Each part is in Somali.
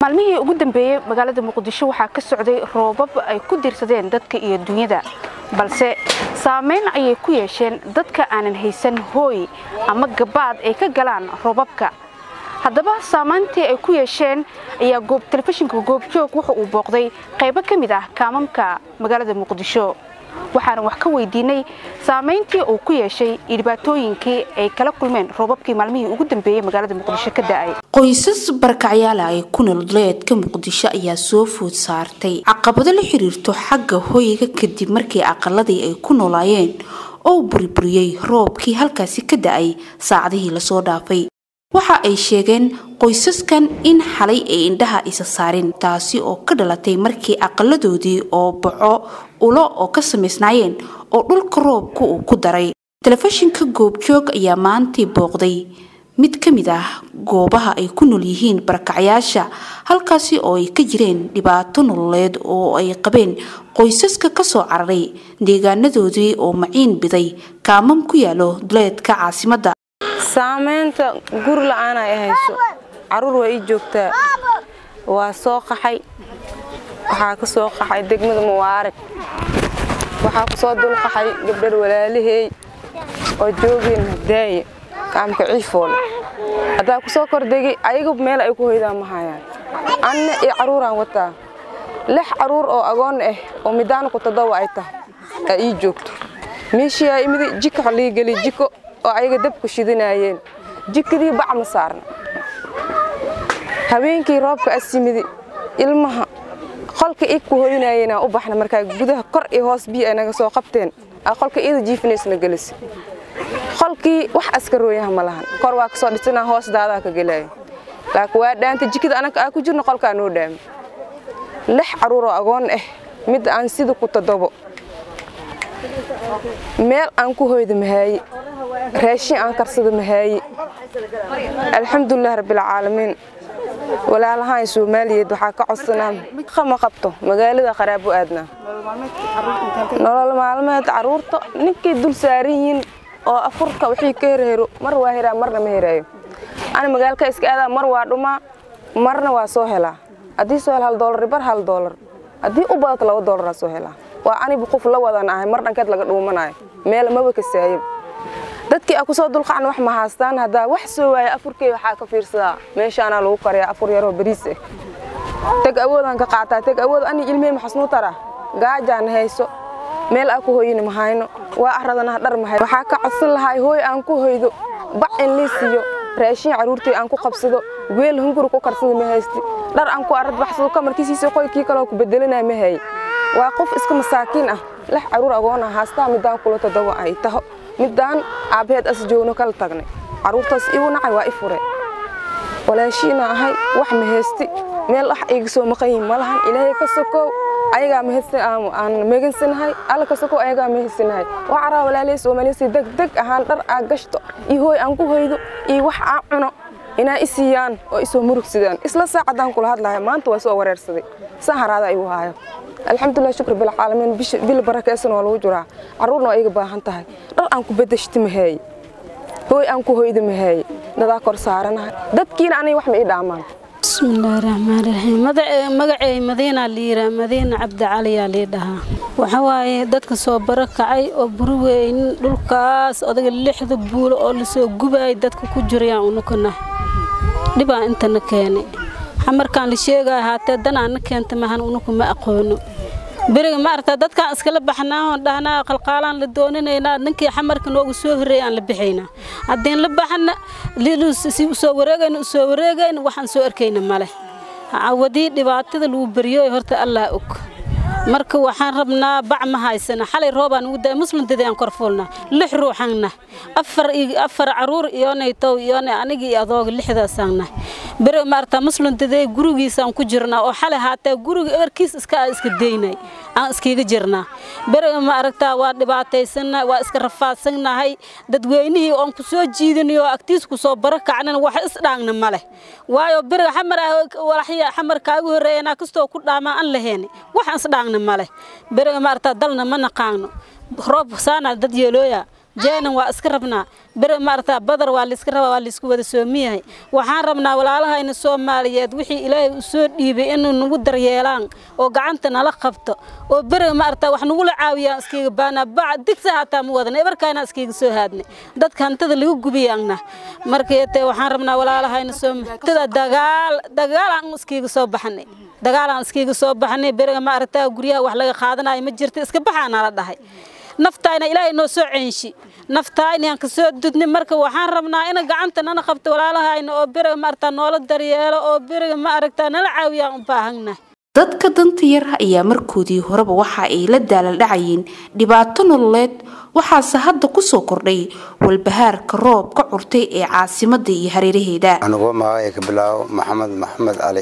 maalmihii ugu dambeeyay magaalada Muqdisho waxaa ka socday roobab ay ku dirsadeen dadka iyo dunyada balse saameyn ayay ku yeesheen dadka aanan haysan hooy ama gabaad ay ka galaan roobabka haddaba saameyntii ay ku yeesheen ayaa telefishinka goobjoog wuxuu u booqday qaybo kamid ah kaamamka magaalada Muqdisho waxaan wax ka weydiinay saameyntii uu ku yeeshay dhibaatooyinkii ay kala kulmeen roobabkii maalmihii ugu dambeeyay magaalada Muqdisho ka da'ay qoysas barakacayaal ay ku nool duleedka Muqdisho ayaa soo food saartay caqabado la xiriirto xagga hooyga kadib markii aqaladii ay ku noolaayeen oo burburiyay roobkii halkaasi ka da'ay saacadihii la soo dhaafay waxa ay sheegeen qoysaskan in xalay ay indhaha isa saarin taasi oo ka dhalatay markii aqaladoodii oo baco ulo oo ka sameysnaayeen oo dhulka roobku uu ku daray telefishinka goobjoog ayaa maantii booqday mid kamid ah goobaha ay ku nool yihiin barakacayaasha halkaasi oo ay ka jireen dhibaato nololeed oo ay qabeen qoysaska ka soo cararay deegaanadoodii oo maciin biday kaamam ku yaalo duleedka caasimadda saameynta gur la'aan ay hayso caruur way joogtaa waa soo qaxay waxa ka soo qaxay degmada Muwaarag waxa ku soo dul qaxay gabdhar walaalahay oo joogeen Hadaye kaamka Ciifool hada ku soo kordhigay ayaga meel ay ku hoydaan ma hayaan anna iyo caruuraan wata lix caruur oo agoon ah oo midaan ku tadawa ay tahay ay joogto meeshii ay imid jiko xalii gali jiko oo ayaga dab ku shidinayeen jikadii bac ma saarna habeenkii roobka asimidi ilmaha qolka ay ku hoynayeen u baxna markaa gudaha kor iyo hoos biyo ay naga soo qabteen qolka iyada jiifneysna galis qolkii wax askarooyaha ma lahan kor waa ka soo dhisana hoos daada ka galay laakiin waa dhaanta jikada anaga ku jirno qolka noo dhaam lix caruur oo agoon ah mid aan sida ku tadabo meel aan ku hoydo mahay raashin aan karsado mahay alxamdulillah rabbil caalamiin walaalahan Soomaaliyeed waxa ka codsanaa khama qabto magaalada qaraabo aadna nolol maalmeed caruurta ninkii dul saariin oo afurka wixii ka hereero mar waa heeraa marna ma heerayo ana magaalka iska aada mar waa dhuma marna waa soo helaa hadii soo hel $1 bar $1 hadii u badato $2 soo helaa waa ani qof la wadan ahay mar dhankeed laga dhuumanayo meel ma waka saayib dadkii aku soo dulqaan wax ma haastaan hada wax soo waaya afurkay waxa ka fiirsadaa meeshaana lagu qariyaa afur yar oo bariis ah tag awoodan ka qaataa tag awood ani ilmey ma xasnuu tara gaajaan hayso meel aku hooyin ma hayno waa aradana dhar ma hay waxa ka codsan lahay hooy aan ku hoydo bac in liisiyo raashin caruurtii aan ku qabsado weel hungur ku karsado ma haysti dhar aan ku arad baxsado kamarkiisa qoykii kale ku bedelinay ma hay waa qof iska masaakiin ah la caruur agoon ah haastaa midaan kula tadawa ay taho midaan aabeed as joogno kala tagnay caruurtaas igu nacay waa ifure walaashiina ahay wax ma haysti meel wax iga soo maqayn malahan ilaahay ka sokow ayaga ma haysti aan meegansanahay alla ka sokow ayaga ma haystinahay waa ara walaalay Soomaaliyeed degdeg ahaan dhar aa gashto iyo hooy aan ku hoydo iyo wax aan cuno ina isiyaan oo isoo murugsidaan isla saacadan kula hadlahay maanta waa soo wareersaday saharada ay u haayo alxamdulillah shukr bil caalamiin bil barakeysan oo lagu jiraa caruurna ay baahan tahay dhar aan ku bedeshti mahay hooy aan ku hoydo mahay dada kor saaranahay dadkiina anay wax ma ii dhaamaan bismillaahir rahmaanir rahiim magacay Madiina liira Madiina Cabdi Cali yaa leedahay waxa waaye dadka soo barakacay oo burweyn dhulkaas odaga lixda buulo oo la soo gubay dadka ku jirayaan unukana dhibaa inta na keenay markaan la sheegay haatee danaan keenta mahan unuku ma aqoono bariga ma arta dadka iska la baxnaa dhahnaa qalqaalan la doonayna ninkii xamarka noogu soo horeeyaan la bixayna hadeen la baxna si soo wareegayna waxaan soo arkayna male awadi dhibaatada lagu bariyo horta Allah og marka waxaan rabnaa bac ma haysana xalay roobaan ugu day muslim dadaan korfoolna lix ruuxana afar caruur iyoonayto anigi adoog lixda saangna bari maarta muslim daday gurigiisaan ku jirnaa oo xalay haatee guriga eerkiis iska deynay aan iskiga jirnaa bari ma aragtaa waa dhibaataysanaa waa iska rafaadsanahay dadweynihii oo ku soo jiidanayo agtiis ku soo barakacnana wax isdhaangna male waayo bari xamar kaagu horeeyana kasto ku dhaama aan lahayn wax isdhaangna male bari ma aragtaa dalna ma naqaano roob saana dad yeelooya jeenan waa iska rabnaa bir maarta badar waa la iska rabaa waa la isku wada soomiyahay waxaan rabnaa walaalahayna Soomaaliyeed wixii Ilaahay u soo dhiibay inuu nagu daryeelaan oo gacanta nala qabto oo bir maarta wax nagu la caawiyaan iskiga baana bacd digsa hata mu wadan ebarkayna iskiga soo haadnay dadka hantada lagu gubiyaana markeete waxaan rabnaa walaalahayna Soomaaliyeed dagaal aan iskiga soo baxnay dagaalan iskiga soo baxnay bir maarta guriyaha wax laga qaadanayo ma jirto iska baxaana la dhahay naftayna Ilaahay noo soo ceenshi naftayna aan ka soo dudnay marka waxaan rabnaa in gacanta nana qabto walaalahayna oo biriga maarta noola daryeelo oo biriga ma aragta nala caawiyaan u baahannahay dadka danta yar ayaa markoodii horeba waxa ay la daalal dhacayeen dhibaato nololeed waxaase hadda ku soo kordhay walbahaarka roob ka curtay ee caasimadda iyo hareeraheeda anigu magacay ka bilaaw maxamed ali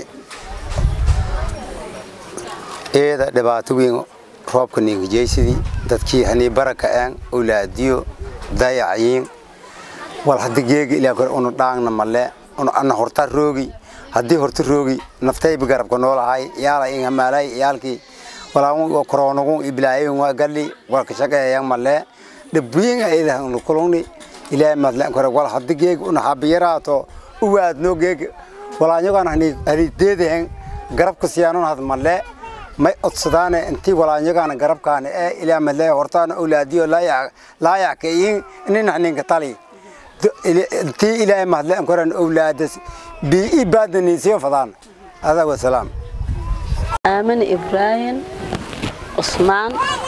eeda dhibaato weyn roobka ninkijeysidii dadkii hani baraka aan awlaadiyo dayaciin wal hadigeega ilaa kor unu dhaangna male unu ana horta roogi hadii horta roogi naftay bigarabka noolahay yaala in hamalay yaalki walaa koroonagu iblaayeen waa gali waa ka shaqeeyaan male dhabiin ayda unu kuluni ilaa madla kor wal hadigeega unu habiyaraato u waadno geeg walaa yagaan hani deedeen garabka siyaanon had male may odsadaan intii walaanyagana garabkaan ee ilaa madlay hortaan awlaadiyo la yaaqeen inaan ka tali intii ilaa madlay koran awlaadas bi ibadani soo fadaan hada wa salaam آمن إبراهيم عثمان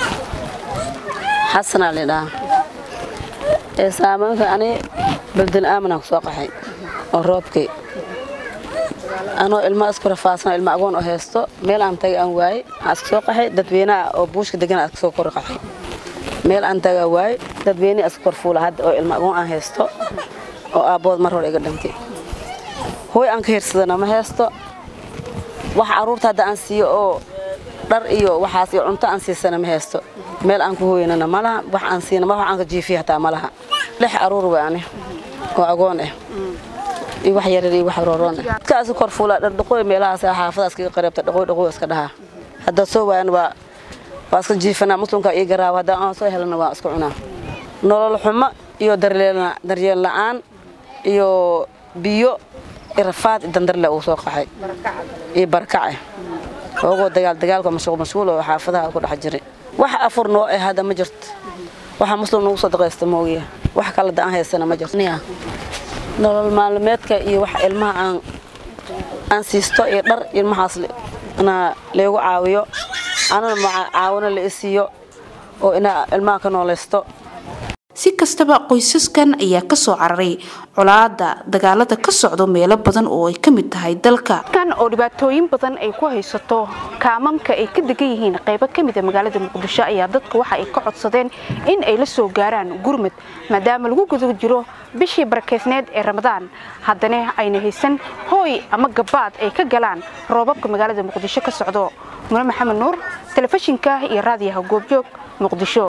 حسن علينا إسامة أنا بلد الآمن أسوق حي الروبكي أنا الماسك رفاسنا المعجون أهستو ميل عن تجا أنواي أسوق حي دبينا أو بوش كدجنا أسوق رقحي ميل عن تجا أنواي دبيني أسكر فول هاد أو المعجون أهستو أو أبوض مرة يقدمتي هو أنكر سدنا ما هستو wax aruurta hadda aan siiyo oo dhar iyo waxaas iyo cunto aan siisana ma haysto meel aan ku hooyanana malaha wax aan siina ma wax aan ka jiifiyo hataa malaha lix aruur waani oo agoon ah iyo wax yar iyo wax rooroon kaas kor fuula dhar dhaqooy meelahaas xaafadaas ka qareebta dhaqooy iska dhaha hadda soo waan waa iska jiifana muslimka iyo garaaw hadda aan soo helana waa isku cunaa nolol xumo iyo daryeel la'aan iyo biyo irfaad dandarle oo soo qaxay ee barkacay oo dagaalka mashquul oo xaafadaha ku dhax jiray wax afur noo ah hada ma jirto waxa muslim nagu soo daqaysto moogiya wax kala daan haysana ma jirto nolol maalmeedka iyo wax ilmaha aan siisto ee dhar ilmahaas ana leegu caawiyo ana ma caawina la isiyo oo ina ilmaha ka noolaysto si kastaba qoysaskan ayaa ka soo cararay colaada dagaalada ka socdo meelo badan oo ay kamid tahay dalka kan oo dhibaatooyin badan ay ku haysato kaamamka ay ka degan yihiin qaybo kamid ah magaalada Muqdisho ayaa dadku waxa ay ka codsadeen in ay la soo gaaraan gurmad maadaama lagu gudo jiro bishii barakeysneed ee Ramadaan haddana ayna haysan hooy ama gabaad ay ka galaan roobabka magaalada Muqdisho ka socdo Maxamed Nuur telefishinka iyo raadiyaha Goobjoog Muqdisho